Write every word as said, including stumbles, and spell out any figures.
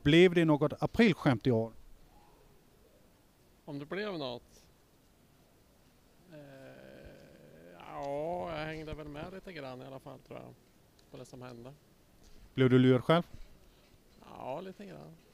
Blev det något aprilskämt i år? Om det blev något? Eh, ja, jag hängde väl med lite grann i alla fall tror jag. På det som hände. Blev du lurad själv? Ja, lite grann.